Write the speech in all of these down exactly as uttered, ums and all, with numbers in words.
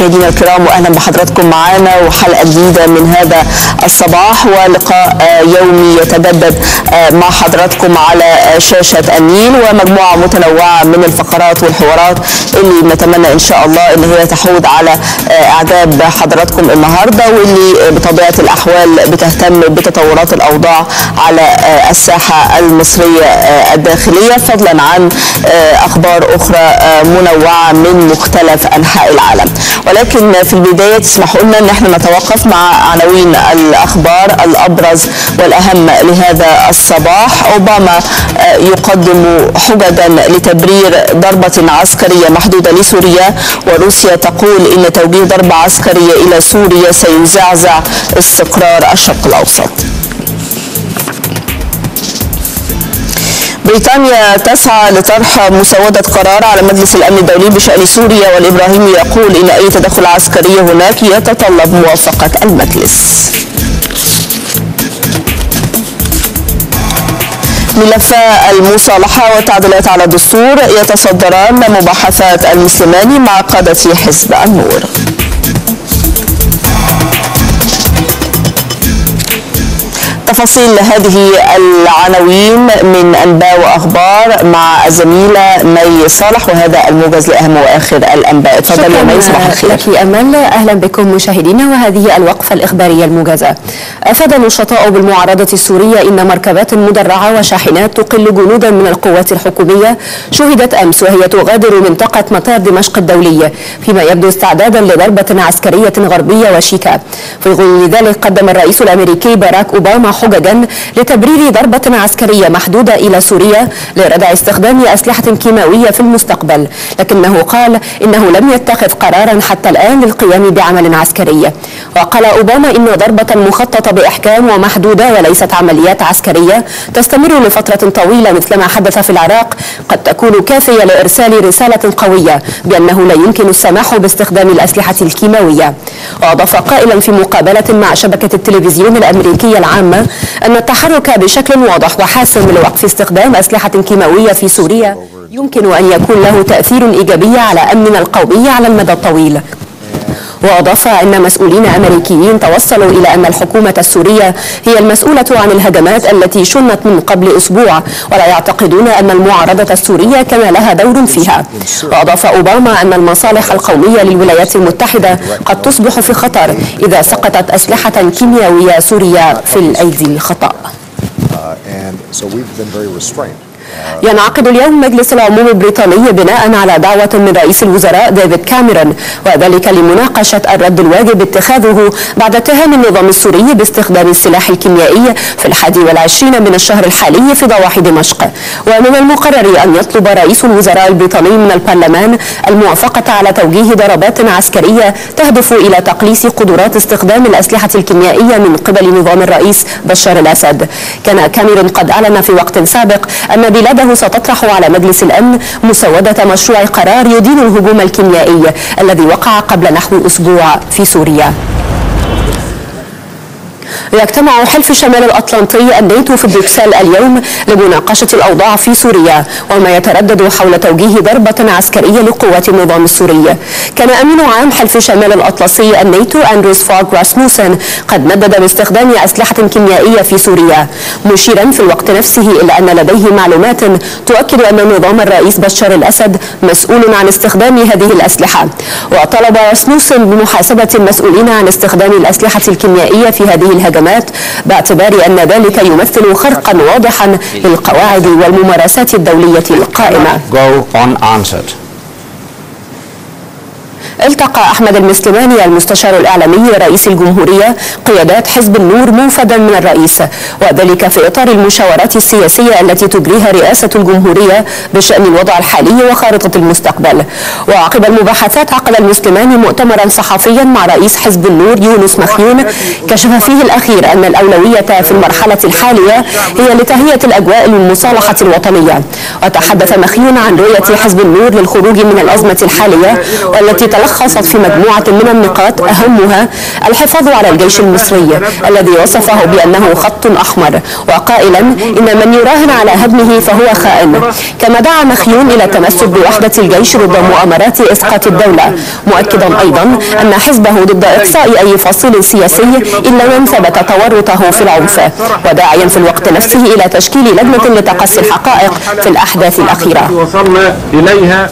مشاهدينا الكرام، واهلا بحضراتكم معنا وحلقه جديده من هذا الصباح ولقاء يومي يتجدد مع حضراتكم على شاشه النيل، ومجموعه متنوعه من الفقرات والحوارات اللي نتمنى ان شاء الله ان هي تحود على اعجاب حضراتكم النهارده، واللي بطبيعه الاحوال بتهتم بتطورات الاوضاع على الساحه المصريه الداخليه، فضلا عن اخبار اخرى منوعه من مختلف انحاء العالم. ولكن في البدايه تسمحوا لنا ان احنا نتوقف مع عناوين الاخبار الابرز والاهم لهذا الصباح. اوباما يقدم حججا لتبرير ضربه عسكريه محدوده لسوريا، وروسيا تقول ان توجيه ضربه عسكريه الى سوريا سيزعزع استقرار الشرق الاوسط. بريطانيا تسعى لطرح مسودة قرار على مجلس الأمن الدولي بشأن سوريا، والإبراهيمي يقول إن أي تدخل عسكري هناك يتطلب موافقة المجلس. ملف المصالحة والتعديلات على الدستور يتصدران مباحثات المسلماني مع قادة حزب النور. تفاصيل هذه العناوين من أنباء وأخبار مع الزميلة مي صالح، وهذا الموجز لأهم وآخر الأنباء. تفضلي يا مي، صباح الخير. لك أمل، أهلا بكم مشاهدينا، وهذه الوقفة الإخبارية الموجزة. أفاد النشطاء بالمعارضة السورية إن مركبات مدرعة وشاحنات تقل جنودا من القوات الحكومية شهدت أمس وهي تغادر منطقة مطار دمشق الدولي، فيما يبدو استعدادا لضربة عسكرية غربية وشيكة. في ظل ذلك قدم الرئيس الأمريكي باراك أوباما حججا لتبرير ضربة عسكرية محدودة إلى سوريا لردع استخدام أسلحة كيماوية في المستقبل، لكنه قال إنه لم يتخذ قرارا حتى الآن للقيام بعمل عسكري. وقال أوباما إن ضربة مخططة بإحكام ومحدودة وليست عمليات عسكرية تستمر لفترة طويلة مثلما حدث في العراق قد تكون كافية لإرسال رسالة قوية بأنه لا يمكن السماح باستخدام الأسلحة الكيماوية. وأضاف قائلا في مقابلة مع شبكة التلفزيون الأمريكية العامة أن التحرك بشكل واضح وحاسم لوقف استخدام أسلحة كيماوية في سوريا يمكن أن يكون له تأثير إيجابي على أمننا القومي على المدى الطويل. وأضاف أن مسؤولين أمريكيين توصلوا إلى أن الحكومة السورية هي المسؤولة عن الهجمات التي شنت من قبل أسبوع، ولا يعتقدون أن المعارضة السورية كان لها دور فيها. وأضاف أوباما أن المصالح القومية للولايات المتحدة قد تصبح في خطر إذا سقطت أسلحة كيميائية سورية في الأيدي الخطأ. ينعقد اليوم مجلس العموم البريطاني بناء على دعوة من رئيس الوزراء ديفيد كاميرون، وذلك لمناقشة الرد الواجب اتخاذه بعد اتهام النظام السوري باستخدام السلاح الكيميائي في الحادي والعشرين من الشهر الحالي في ضواحي دمشق. ومن المقرر أن يطلب رئيس الوزراء البريطاني من البرلمان الموافقة على توجيه ضربات عسكرية تهدف إلى تقليص قدرات استخدام الأسلحة الكيميائية من قبل نظام الرئيس بشار الأسد. كان كاميرون قد أعلن في وقت سابق أن بلاده ستطرح على مجلس الأمن مسودة مشروع قرار يدين الهجوم الكيميائي الذي وقع قبل نحو أسبوع في سوريا. يجتمع حلف شمال الأطلنطي الناتو في بروكسل اليوم لمناقشة الأوضاع في سوريا، وما يتردد حول توجيه ضربة عسكرية لقوات النظام السوري. كان أمين عام حلف شمال الأطلسي الناتو أندروس فاغ راسموسن قد ندد باستخدام أسلحة كيميائية في سوريا، مشيرا في الوقت نفسه إلى أن لديه معلومات تؤكد أن نظام الرئيس بشار الأسد مسؤول عن استخدام هذه الأسلحة. وطلب راسموسن بمحاسبة المسؤولين عن استخدام الأسلحة الكيميائية في هذه الهجمات باعتبار أن ذلك يمثل خرقا واضحا للقواعد والممارسات الدولية القائمة. التقى أحمد المسلماني المستشار الإعلامي رئيس الجمهورية قيادات حزب النور منفذا من الرئيس، وذلك في إطار المشاورات السياسية التي تجريها رئاسة الجمهورية بشأن الوضع الحالي وخارطة المستقبل. وعقب المباحثات عقد المسلماني مؤتمرا صحفيا مع رئيس حزب النور يونس مخيون كشف فيه الأخير أن الأولوية في المرحلة الحالية هي لتهيئة الأجواء للمصالحة الوطنية. وتحدث مخيون عن رؤية حزب النور للخروج من الأزمة الحالية والتي تلخصت في مجموعة من النقاط أهمها الحفاظ على الجيش المصري الذي وصفه بأنه خط أحمر، وقائلا إن من يراهن على هدمه فهو خائن. كما دعا مخيون إلى التمسك بوحدة الجيش ضد مؤامرات إسقاط الدولة، مؤكدا أيضا أن حزبه ضد إقصاء أي فصيل سياسي إلا من ثبت تورطه في العنف، وداعيا في الوقت نفسه إلى تشكيل لجنة لتقصي الحقائق في الأحداث الأخيرة. وصلنا إليها.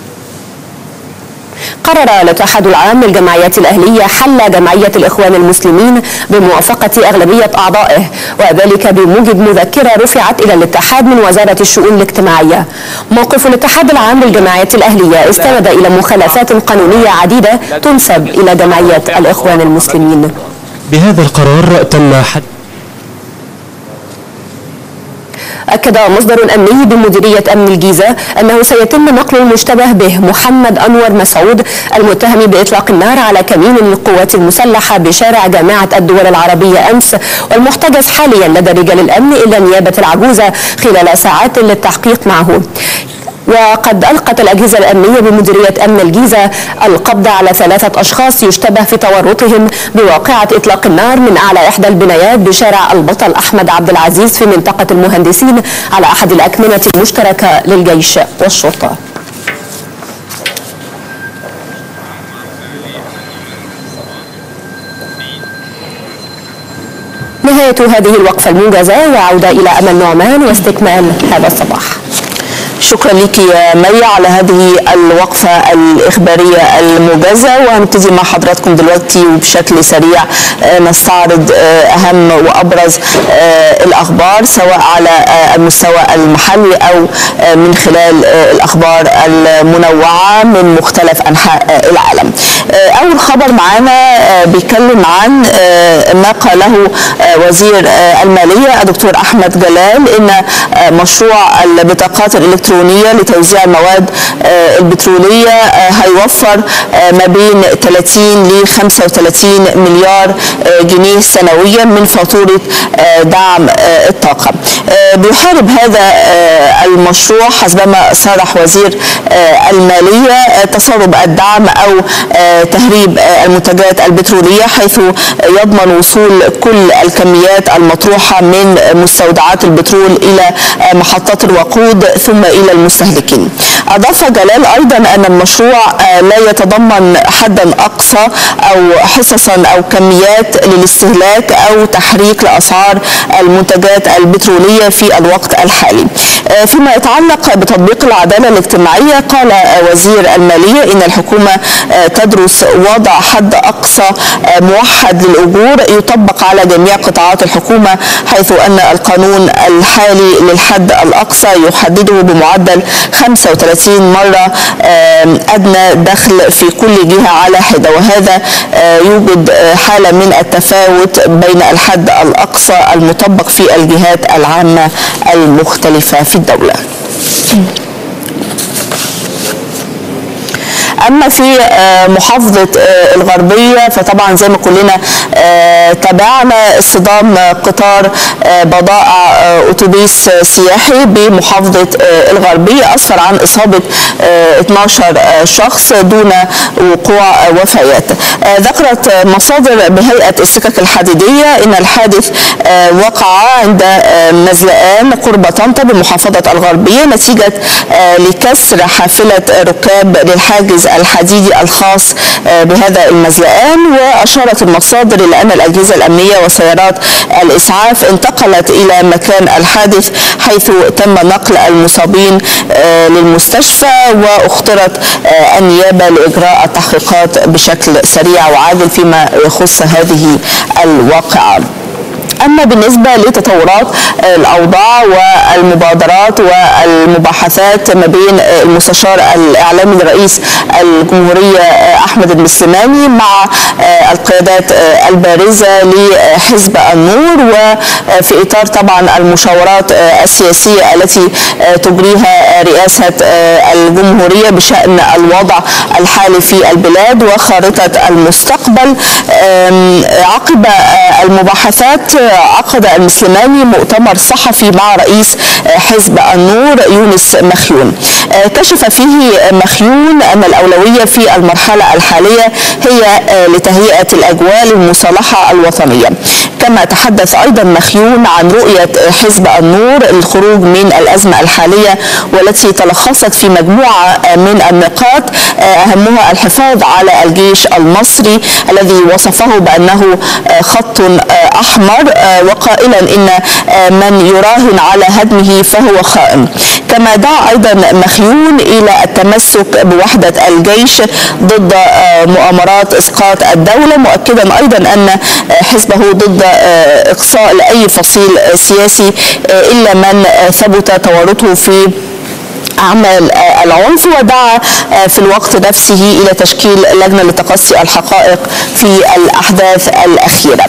قرر الاتحاد العام للجمعيات الأهلية حل جمعية الإخوان المسلمين بموافقة أغلبية أعضائه، وذلك بموجب مذكرة رفعت إلى الاتحاد من وزارة الشؤون الاجتماعية. موقف الاتحاد العام للجمعيات الأهلية استند إلى مخالفات قانونية عديدة تنسب إلى جمعية الإخوان المسلمين. بهذا القرار تم حد أكد مصدر أمني بمديرية أمن الجيزة أنه سيتم نقل المشتبه به محمد أنور مسعود المتهم بإطلاق النار على كمين للقوات المسلحة بشارع جامعة الدول العربية أمس، والمحتجز حاليا لدى رجال الأمن إلى نيابة العجوزة خلال ساعات للتحقيق معه. وقد ألقت الأجهزة الأمنية بمديرية أمن الجيزة القبض على ثلاثة أشخاص يشتبه في تورطهم بواقعة إطلاق النار من أعلى إحدى البنايات بشارع البطل أحمد عبد العزيز في منطقة المهندسين على أحد الأكمنة المشتركة للجيش والشرطة. نهاية هذه الوقفة الموجزة، وعودة إلى أمل نعمان واستكمال هذا الصباح. شكرا لك يا مي على هذه الوقفة الإخبارية الموجزة، وهنبتدي مع حضراتكم دلوقتي وبشكل سريع نستعرض أهم وأبرز الأخبار سواء على المستوى المحلي أو من خلال الأخبار المنوعة من مختلف أنحاء العالم. أول خبر معانا بيتكلم عن ما قاله وزير المالية الدكتور أحمد جلال إن مشروع البطاقات الإلكترونية لتوزيع المواد البترولية هيوفر ما بين ثلاثين ل خمسة وثلاثين مليار جنيه سنويا من فاتورة دعم الطاقة. بيحارب هذا المشروع حسبما صرح وزير المالية تسرب الدعم أو تهريب المنتجات البترولية، حيث يضمن وصول كل الكميات المطروحة من مستودعات البترول إلى محطات الوقود ثم إلى المستهلكين. أضاف جلال أيضا أن المشروع لا يتضمن حدا أقصى أو حصصا أو كميات للاستهلاك أو تحريك لأسعار المنتجات البترولية في الوقت الحالي. فيما يتعلق بتطبيق العدالة الاجتماعية، قال وزير المالية إن الحكومة تدرس وضع حد أقصى موحد للأجور يطبق على جميع قطاعات الحكومة، حيث أن القانون الحالي للحد الأقصى يحدده بمعدل خمسة وثلاثين مرة أدنى دخل في كل جهة على حدة، وهذا يوجد حالة من التفاوت بين الحد الأقصى المطبق في الجهات العامة المختلفة في الدولة. أما في محافظة الغربية فطبعا زي ما كلنا تابعنا اصطدام قطار بضائع أتوبيس سياحي بمحافظة الغربية أثر عن إصابة اثناشر شخص دون وقوع وفيات. ذكرت مصادر بهيئة السكك الحديدية إن الحادث وقع عند مزلقان قرب طنطا بمحافظة الغربية نتيجة لكسر حافلة ركاب للحاجز الحديدي الخاص بهذا المزلقان. وأشارت المصادر إلى أن الأجهزة الأمنية وسيارات الإسعاف انتقلت إلى مكان الحادث، حيث تم نقل المصابين للمستشفى، واخترت النيابة لإجراء التحقيقات بشكل سريع وعاجل فيما يخص هذه الواقعة. أما بالنسبة لتطورات الأوضاع والمبادرات والمباحثات ما بين المستشار الإعلامي لرئيس الجمهورية أحمد المسلماني مع القيادات البارزة لحزب النور، وفي إطار طبعا المشاورات السياسية التي تجريها رئاسة الجمهورية بشأن الوضع الحالي في البلاد وخارطة المستقبل. عقب المباحثات عقد المسلماني مؤتمر صحفي مع رئيس حزب النور يونس مخيون. كشف فيه مخيون أن الأولوية في المرحلة الحالية هي لتهيئة الأجواء للمصالحة الوطنية. كما تحدث أيضا مخيون عن رؤية حزب النور للخروج من الأزمة الحالية، والتي تلخصت في مجموعة من النقاط أهمها الحفاظ على الجيش المصري الذي وصفه بأنه خط أحمر، وقائلا إن من يراهن على هدمه فهو خائن. كما دعا أيضا مخيون إلى التمسك بوحدة الجيش ضد مؤامرات إسقاط الدولة، مؤكدا أيضا أن حزبه ضد إقصاء لأي فصيل سياسي إلا من ثبت تورطه في أعمال العنف، ودعا في الوقت نفسه إلى تشكيل لجنة لتقصي الحقائق في الأحداث الأخيرة.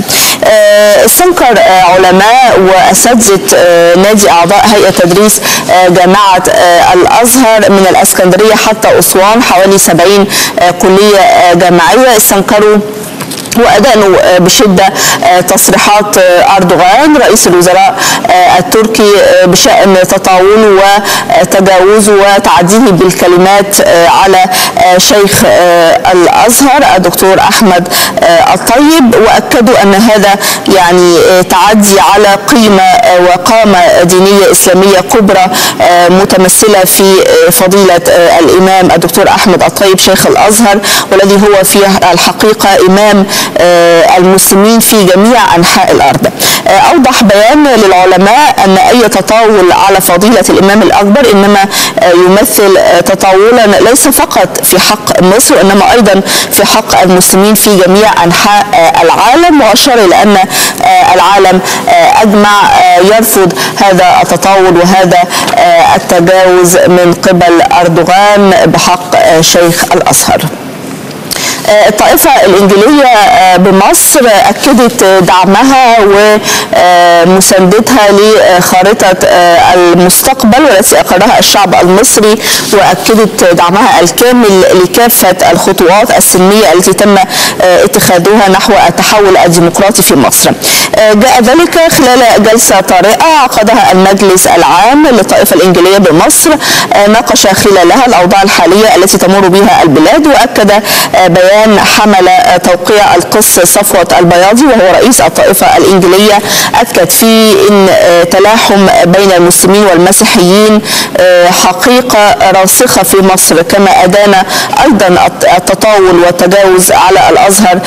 استنكر علماء وأساتذة نادي أعضاء هيئة تدريس جامعة الأزهر من الإسكندرية حتى أسوان حوالي سبعين كلية جامعية استنكروا وأدانوا بشدة تصريحات أردوغان رئيس الوزراء التركي بشأن تطاوله وتجاوزه وتعديه بالكلمات على شيخ الأزهر الدكتور أحمد الطيب، وأكدوا أن هذا يعني تعدي على قيمة وقامة دينية إسلامية كبرى متمثلة في فضيلة الإمام الدكتور أحمد الطيب شيخ الأزهر، والذي هو في الحقيقة إمام المسلمين في جميع أنحاء الأرض. أوضح بيان للعلماء أن أي تطاول على فضيلة الإمام الأكبر إنما يمثل تطاولا ليس فقط في حق مصر وإنما أيضا في حق المسلمين في جميع أنحاء العالم، وأشار إلى أن العالم أجمع يرفض هذا التطاول وهذا التجاوز من قبل أردوغان بحق شيخ الأزهر. الطائفة الإنجيلية بمصر أكدت دعمها ومساندتها لخارطة المستقبل والتي أقرها الشعب المصري، وأكدت دعمها الكامل لكافة الخطوات السلمية التي تم اتخاذها نحو التحول الديمقراطي في مصر. جاء ذلك خلال جلسة طارئة عقدها المجلس العام للطائفة الإنجيلية بمصر، ناقش خلالها الأوضاع الحالية التي تمر بها البلاد، وأكد بيان حمل توقيع القس صفوت البياضي وهو رئيس الطائفة الإنجيلية، أكد فيه أن تلاحم بين المسلمين والمسيحيين حقيقة راسخة في مصر، كما أدان أيضا التطاول والتجاوز على الأزهر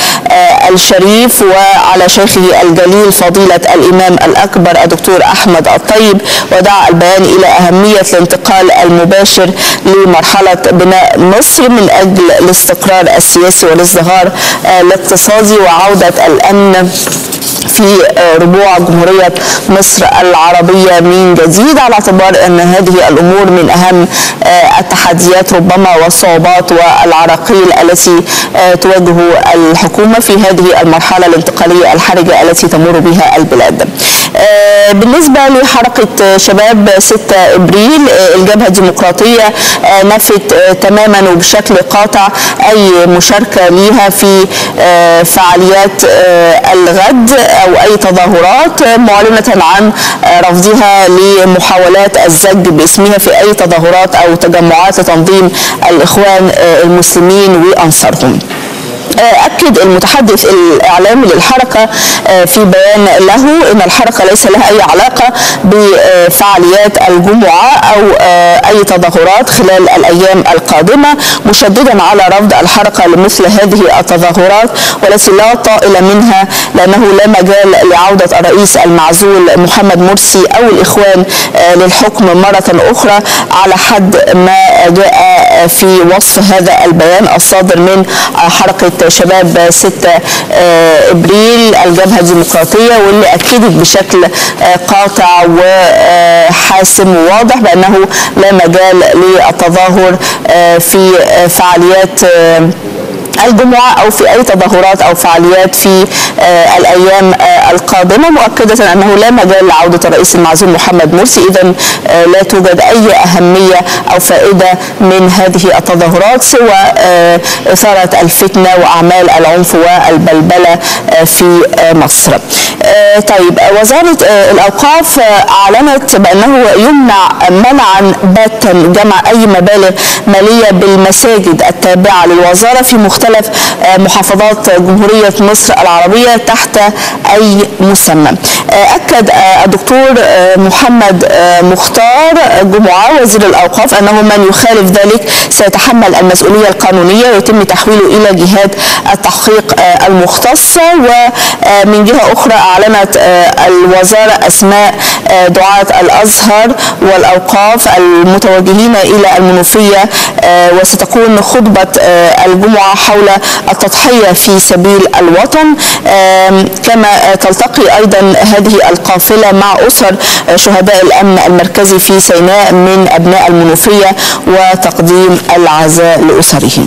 الشريف وعلى شيخه الجليل فضيلة الإمام الأكبر الدكتور أحمد الطيب، ودعا البيان إلى أهمية الانتقال المباشر لمرحلة بناء مصر من أجل الاستقرار السياسي والازدهار الاقتصادي وعودة الأمن في ربوع جمهورية مصر العربية من جديد، على اعتبار أن هذه الأمور من أهم التحديات ربما والصعوبات والعراقيل التي تواجه الحكومة في هذه المرحلة الانتقالية الحرجة التي تمر بها البلاد. بالنسبة لحركة شباب ستة إبريل، الجبهة الديمقراطية نفت تماما وبشكل قاطع أي مشاركة لها في فعاليات الغد أو أي تظاهرات، معلنة عن رفضها لمحاولات الزج باسمها في أي تظاهرات أو تجمعات لتنظيم الإخوان المسلمين وأنصارهم. أكد المتحدث الإعلامي للحركة في بيان له أن الحركة ليس لها أي علاقة بفعاليات الجمعة أو أي تظاهرات خلال الأيام القادمة، مشددا على رفض الحركة لمثل هذه التظاهرات والتي لا طائل منها، لأنه لا مجال لعودة الرئيس المعزول محمد مرسي أو الإخوان للحكم مرة أخرى، على حد ما جاء في وصف هذا البيان الصادر من حركة شباب ستة إبريل الجبهة الديمقراطية، واللي أكدت بشكل قاطع وحاسم وواضح بأنه لا مجال للتظاهر في فعاليات الجمعة أو في أي تظاهرات أو فعاليات في الأيام القادمة، مؤكدة أنه لا مجال لعودة الرئيس المعزول محمد مرسي. إذن لا توجد أي أهمية أو فائدة من هذه التظاهرات سوى إثارة الفتنة وأعمال العنف والبلبلة في مصر. طيب، وزارة الأوقاف أعلنت بأنه يمنع منعا باتا جمع أي مبالغ مالية بالمساجد التابعة للوزارة في مختلف محافظات جمهورية مصر العربية تحت أي مسمى. أكد الدكتور محمد مختار جمعة وزير الأوقاف أنه من يخالف ذلك سيتحمل المسؤولية القانونية ويتم تحويله إلى جهات التحقيق المختصة. ومن جهة أخرى أعلنت الوزارة أسماء دعاة الأزهر والأوقاف المتوجهين إلى المنوفية، وستكون خطبة الجمعة حول التضحية في سبيل الوطن. كما تلتقي أيضا هذه القافلة مع أسر شهداء الأمن المركزي في سيناء من أبناء المنوفية وتقديم العزاء لأسرهم.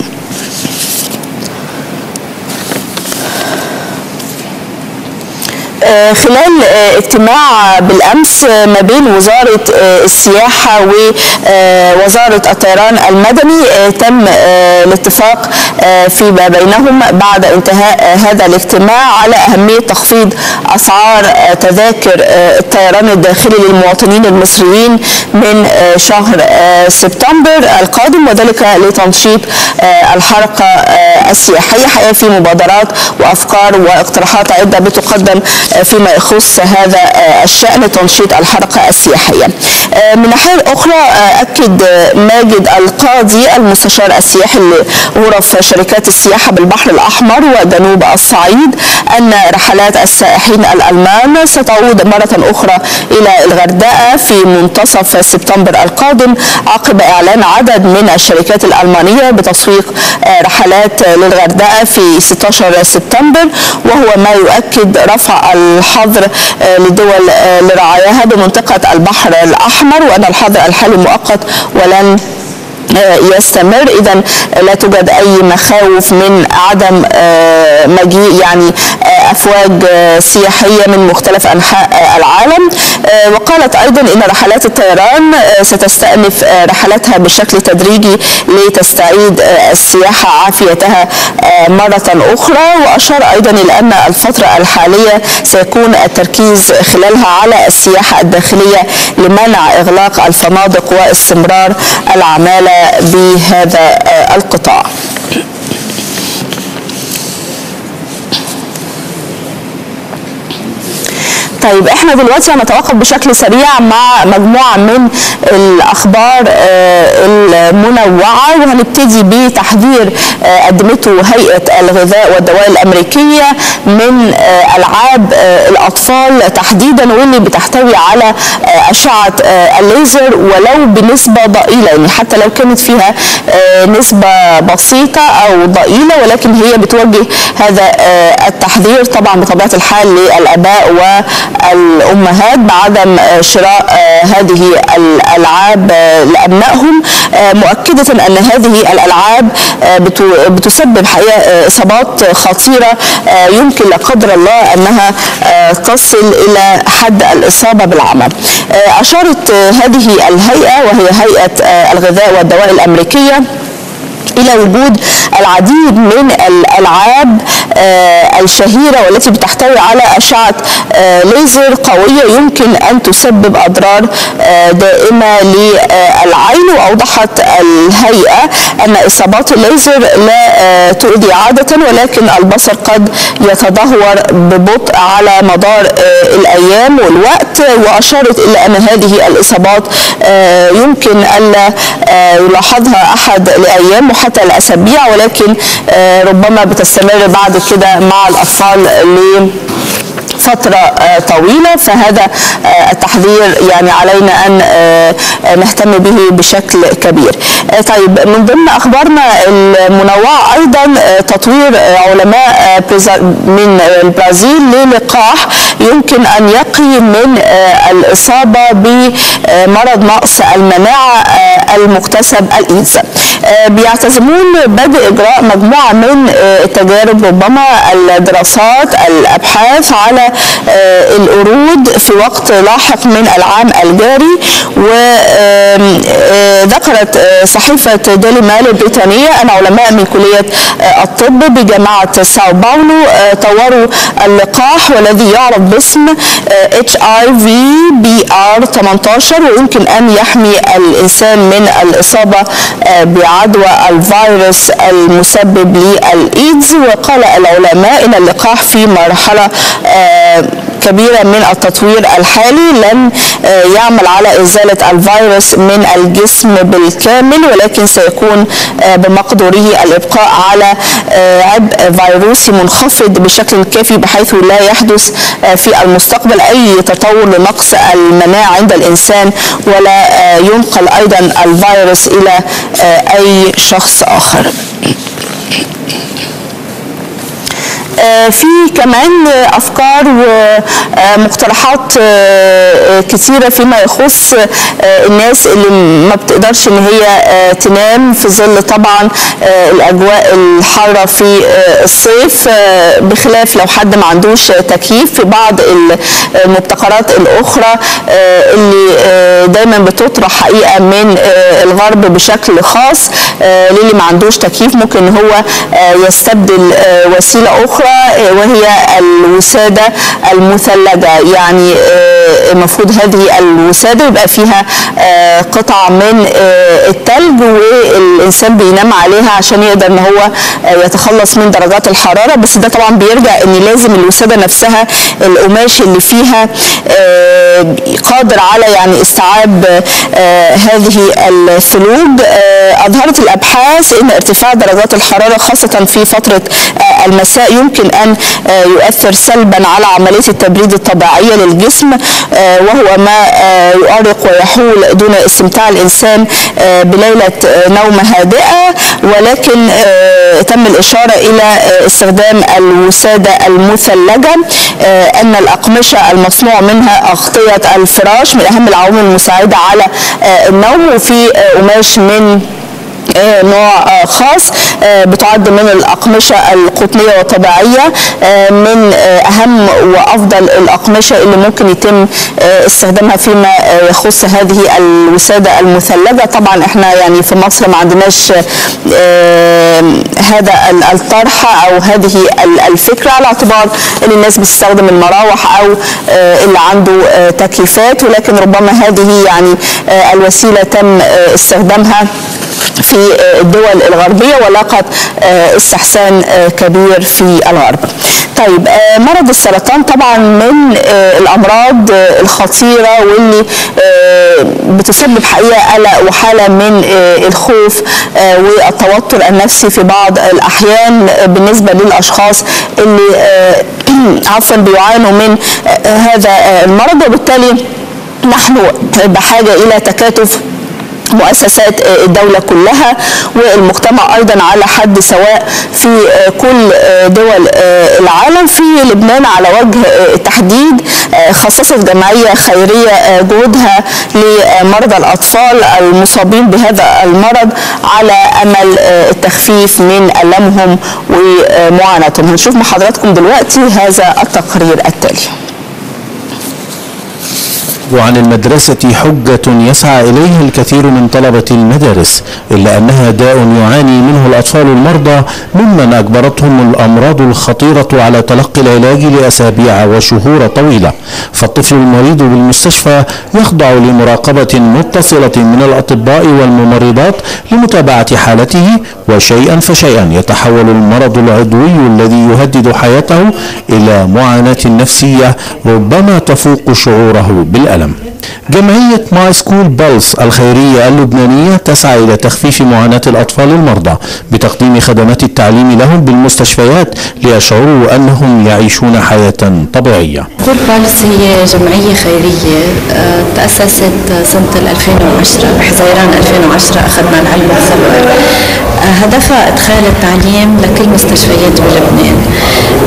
خلال اجتماع بالأمس ما بين وزارة السياحة ووزارة الطيران المدني تم الاتفاق فيما بينهم بعد انتهاء هذا الاجتماع على أهمية تخفيض أسعار تذاكر الطيران الداخلي للمواطنين المصريين من شهر سبتمبر القادم، وذلك لتنشيط الحركة السياحية. حقيقة في مبادرات وأفكار واقتراحات عدة بتقدم فيما يخص هذا الشأن تنشيط الحركة السياحية. من ناحية أخرى أكد ماجد القاضي المستشار السياحي لغرف شركات السياحة بالبحر الأحمر وجنوب الصعيد أن رحلات السائحين الألمان ستعود مرة أخرى إلى الغردقة في منتصف سبتمبر القادم عقب إعلان عدد من الشركات الألمانية بتسويق رحلات للغردقة في ستة عشر سبتمبر، وهو ما يؤكد رفع الحظر لدول لرعاياها بمنطقة البحر الأحمر وأن الحظر الحالي مؤقت ولن يستمر. إذا لا توجد أي مخاوف من عدم مجيء يعني أفواج سياحية من مختلف أنحاء العالم. وقالت أيضا إن رحلات الطيران ستستأنف رحلاتها بشكل تدريجي لتستعيد السياحة عافيتها مرة أخرى. وأشار أيضا إلى أن الفترة الحالية سيكون التركيز خلالها على السياحة الداخلية لمنع إغلاق الفنادق واستمرار العمالة بهذا القطاع. طيب، احنا دلوقتي هنتوقف بشكل سريع مع مجموعة من الأخبار المنوعة، وهنبتدي بتحذير قدمته هيئة الغذاء والدواء الأمريكية من ألعاب الأطفال تحديدا واللي بتحتوي على أشعة الليزر ولو بنسبة ضئيلة، يعني حتى لو كانت فيها نسبة بسيطة أو ضئيلة، ولكن هي بتوجه هذا التحذير طبعا بطبيعة الحال للآباء والأمهات بعدم شراء هذه الألعاب لأبنائهم، مؤكدة أن هذه الألعاب بتسبب حقيقة إصابات خطيرة يمكن لا قدر الله أنها تصل إلى حد الإصابة بالعمى. أشارت هذه الهيئة وهي هيئة الغذاء والدواء الأمريكية إلى وجود العديد من الألعاب الشهيرة والتي بتحتوي على أشعة ليزر قوية يمكن أن تسبب أضرار دائمة للعين. وأوضحت الهيئة أن إصابات الليزر لا تؤذي عادة، ولكن البصر قد يتدهور ببطء على مدار الأيام والوقت. وأشارت إلى أن هذه الإصابات يمكن ألا يلاحظها أحد لأيام حتى الأسابيع، ولكن ربما بتستمر بعد كده مع الأطفال فترة طويلة. فهذا التحذير يعني علينا أن نهتم به بشكل كبير. طيب، من ضمن أخبارنا المنوعة أيضا تطوير علماء من البرازيل للقاح يمكن أن يقي من الإصابة بمرض نقص المناعة المكتسب الإيدز. بيعتزمون بدء إجراء مجموعة من التجارب، ربما الدراسات الأبحاث على القرود في وقت لاحق من العام الجاري. وذكرت صحيفة ديلي ميل البريطانية أن علماء من كلية الطب بجامعة ساو باولو طوروا اللقاح والذي يعرف باسم إتش آي في بي آر ثمانية عشر، ويمكن أن يحمي الإنسان من الإصابة بعدوى الفيروس المسبب للإيدز. وقال العلماء إن اللقاح في مرحلة كبيرة من التطوير الحالي لن يعمل على إزالة الفيروس من الجسم بالكامل، ولكن سيكون بمقدوره الإبقاء على عبء فيروسي منخفض بشكل كافي بحيث لا يحدث في المستقبل أي تطور لنقص المناعة عند الإنسان، ولا ينقل أيضا الفيروس إلى أي شخص آخر. في كمان أفكار ومقترحات كثيرة فيما يخص الناس اللي ما بتقدرش ان هي تنام في ظل طبعا الأجواء الحارة في الصيف، بخلاف لو حد ما عندوش تكييف. في بعض المبتكرات الأخرى اللي دايما بتطرح حقيقة من الغرب بشكل خاص للي ما عندوش تكييف، ممكن هو يستبدل وسيلة أخرى وهي الوسادة المثلجة. يعني المفروض هذه الوسادة يبقى فيها قطعة من التلج والإنسان بينام عليها عشان يقدر ان هو يتخلص من درجات الحرارة. بس ده طبعا بيرجع ان لازم الوسادة نفسها القماش اللي فيها قادر على يعني استيعاب هذه الثلوج. أظهرت الأبحاث ان ارتفاع درجات الحرارة خاصة في فترة المساء يمكن أن يؤثر سلبا على عملية التبريد الطبيعية للجسم، وهو ما يؤرق ويحول دون استمتاع الإنسان بليلة نوم هادئة. ولكن تم الإشارة إلى استخدام الوسادة المثلجة، أن الأقمشة المصنوع منها أغطية الفراش من أهم العوامل المساعدة على النوم، وفي قماش من نوع خاص بتعد من الأقمشة القطنية والطبيعية من أهم وأفضل الأقمشة اللي ممكن يتم استخدامها فيما يخص هذه الوسادة المثلجة. طبعا احنا يعني في مصر ما عندناش هذا الطرح أو هذه الفكرة، على اعتبار ان الناس بتستخدم المراوح أو اللي عنده تكييفات، ولكن ربما هذه يعني الوسيلة تم استخدامها في الدول الغربية ولاقت استحسان كبير في الغرب. طيب، مرض السرطان طبعا من الأمراض الخطيرة واللي بتسبب حقيقة قلق وحالة من الخوف والتوتر النفسي في بعض الأحيان بالنسبة للأشخاص اللي عفوا بيعانوا من هذا المرض. وبالتالي نحن بحاجة إلى تكاتف مؤسسات الدولة كلها والمجتمع أيضا على حد سواء في كل دول العالم. في لبنان على وجه التحديد خصصت جمعية خيرية جهودها لمرضى الأطفال المصابين بهذا المرض على أمل التخفيف من ألمهم ومعاناتهم. هنشوف مع حضراتكم دلوقتي هذا التقرير التالي. وعن المدرسة حجة يسعى إليها الكثير من طلبة المدارس، إلا أنها داء يعاني منه الأطفال المرضى ممن أجبرتهم الأمراض الخطيرة على تلقي العلاج لأسابيع وشهور طويلة. فالطفل المريض بالمستشفى يخضع لمراقبة متصلة من الأطباء والممرضات لمتابعة حالته، وشيئا فشيئا يتحول المرض العضوي الذي يهدد حياته إلى معاناة نفسية ربما تفوق شعوره بالألم. جمعية ماي سكول بلس الخيرية اللبنانية تسعى إلى تخفيف معاناة الأطفال المرضى بتقديم خدمات التعليم لهم بالمستشفيات ليشعروا أنهم يعيشون حياة طبيعية. سكول بلس هي جمعية خيرية تأسست سنة ألفين وعشرة بحزيران ألفين وعشرة، أخذنا العلم والخبر. هدفها إدخال التعليم لكل مستشفيات بلبنان.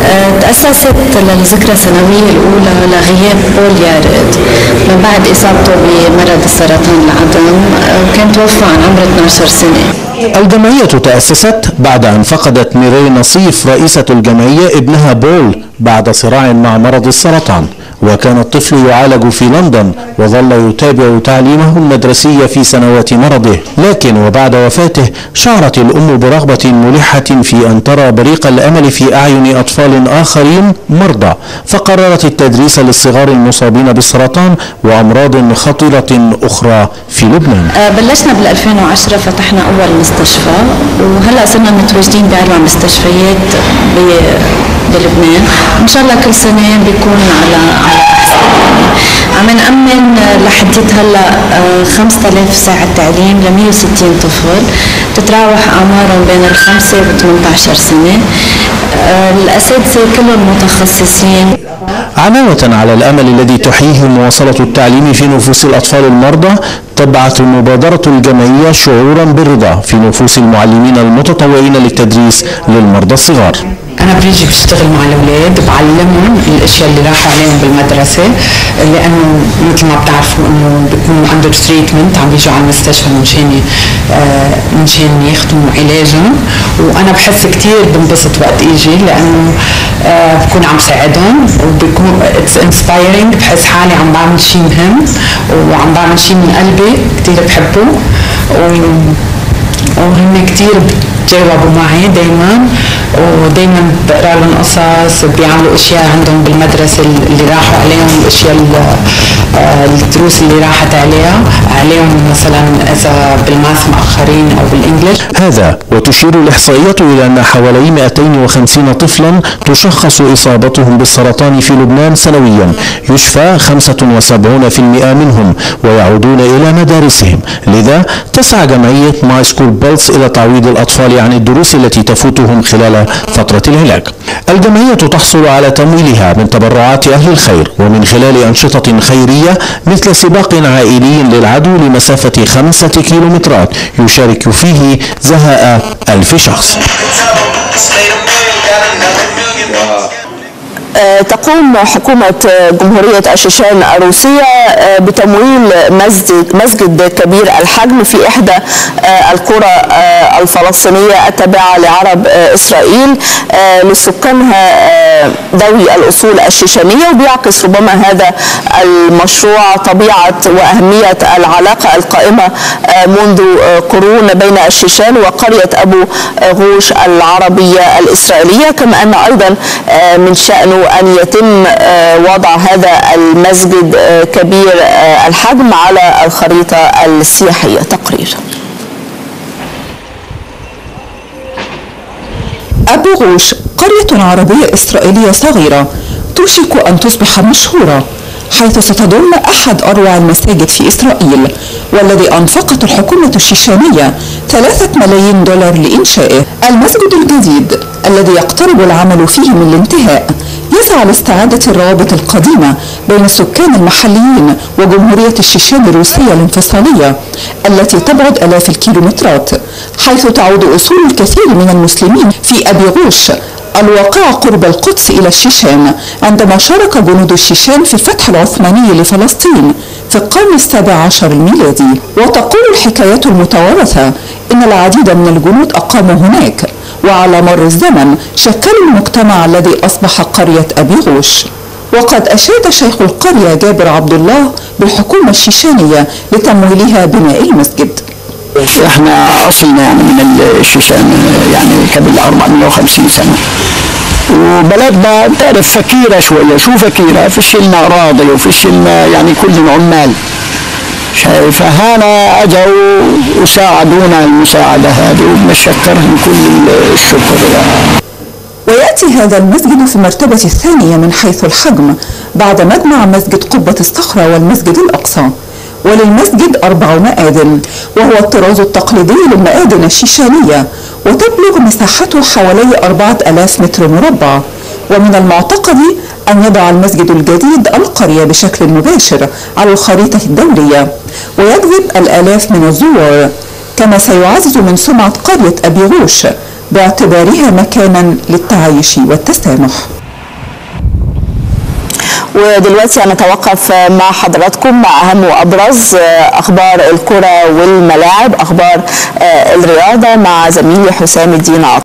تأسست للذكرى السنوية الأولى لغياب بول يارد من بعد إصابته بمرض السرطان العظام، وكان توفى عن عمر اثني عشر سنة. الجمعية تأسست بعد أن فقدت ميري نصيف رئيسة الجمعية ابنها بول بعد صراع مع مرض السرطان، وكان الطفل يعالج في لندن وظل يتابع تعليمه المدرسي في سنوات مرضه، لكن وبعد وفاته شعرت الأم برغبة ملحة في أن ترى بريق الأمل في أعين أطفال آخرين مرضى، فقررت التدريس للصغار المصابين بالسرطان وأمراض خطيرة أخرى في لبنان. بلشنا بال ألفين وعشرة، فتحنا أول مستشفى، وهلا صرنا متواجدين بأربع مستشفيات بلبنان، وإن شاء الله كل سنة بيكون على على أحسن. عم نأمن لحديت هلا خمسة آلاف ساعة تعليم ل مئة وستين طفل، تتراوح أعمارهم بين الخمسة وثمانية عشر سنة. الأساتذة كلهم متخصصين. علاوة على الأمل الذي تحييه مواصلة التعليم في نفوس الأطفال المرضى، تبعث المبادرة الجمعية شعورا بالرضا في نفوس المعلمين المتطوعين للتدريس للمرضى الصغار. أنا بريجي بشتغل مع الأولاد، بعلمهم الأشياء اللي راحوا عليهم بالمدرسة، لأنه مثل ما بتعرفوا إنه بيكونوا أندر تريتمنت، عم بيجوا على المستشفى منشان آه منشان ياخذوا علاجهم، وأنا بحس كثير بنبسط وقت إيجي، لأنه آه بكون عم ساعدهم وبكون اتس انسبايرينج، بحس حالي عم بعمل شيء مهم وعم بعمل شيء من قلبي كثير بحبه، وهم كثير بتجاوبوا معي دايما، ودايما بقرا لهم قصص، بيعملوا اشياء عندهم بالمدرسه اللي راحوا عليهم، الاشياء الدروس اللي راحت عليها عليهم، مثلا اذا بالماث مأخرين او بالانجليش. هذا وتشير الاحصائيات الى ان حوالي مئتين وخمسين طفلا تشخص اصابتهم بالسرطان في لبنان سنويا، يشفى خمسة وسبعين بالمئة منهم ويعودون الى مدارسهم، لذا تسعى جمعيه ماي سكول بيلز الى تعويض الاطفال عن الدروس التي تفوتهم خلال فترة العلاج. الجمعية تحصل على تمويلها من تبرعات أهل الخير ومن خلال أنشطة خيرية مثل سباق عائلي للعدو لمسافة خمسة كيلومترات يشارك فيه زهاء ألف شخص. تقوم حكومة جمهورية الشيشان الروسية بتمويل مسجد مسجد كبير الحجم في إحدى القرى الفلسطينية التابعة لعرب إسرائيل لسكانها ذوي الأصول الشيشانية، وبيعكس ربما هذا المشروع طبيعة وأهمية العلاقة القائمة منذ قرون بين الشيشان وقرية أبو غوش العربية الإسرائيلية، كما أن أيضا من شأنه أن يتم وضع هذا المسجد كبير الحجم على الخريطة السياحية. تقرير. أبو غوش قرية عربية إسرائيلية صغيرة توشك أن تصبح مشهورة، حيث ستضم أحد أروع المساجد في إسرائيل، والذي أنفقت الحكومة الشيشانية ثلاثة ملايين دولار لإنشائه. المسجد الجديد الذي يقترب العمل فيه من الانتهاء يسعى لاستعادة الروابط القديمة بين السكان المحليين وجمهورية الشيشان الروسية الانفصالية التي تبعد آلاف الكيلومترات، حيث تعود أصول الكثير من المسلمين في أبي غوش الواقعة قرب القدس إلى الشيشان، عندما شارك جنود الشيشان في الفتح العثماني لفلسطين في القرن السابع عشر الميلادي. وتقول الحكايات المتوارثة إن العديد من الجنود أقاموا هناك، وعلى مر الزمن شكلوا المجتمع الذي أصبح قرية أبي غوش. وقد أشاد شيخ القرية جابر عبد الله بالحكومة الشيشانية لتمويلها بناء المسجد. احنا اصلنا يعني من الشيشان، يعني قبل أربعمئة وخمسين سنة، وبلدنا تعرف فكيرة شوية. شو فكيرة؟ فيش لنا أراضي وفيش لنا يعني كلنا عمال، فهنا اجوا وساعدونا المساعدة هذه وبنشكرهم كل الشكر. ويأتي هذا المسجد في المرتبة الثانية من حيث الحجم بعد مجمع مسجد قبة الصخرة والمسجد الأقصى، وللمسجد أربع مآذن، وهو الطراز التقليدي للمآذن الشيشانية، وتبلغ مساحته حوالي أربعة آلاف متر مربع. ومن المعتقد أن يضع المسجد الجديد القرية بشكل مباشر على الخريطة الدولية ويجذب الآلاف من الزوار، كما سيعزز من سمعة قرية أبي غوش باعتبارها مكانا للتعايش والتسامح. ودلوقتي هنتوقف مع حضراتكم مع أهم وأبرز أخبار الكرة والملاعب، أخبار الرياضة مع زميلي حسام الدين عطا.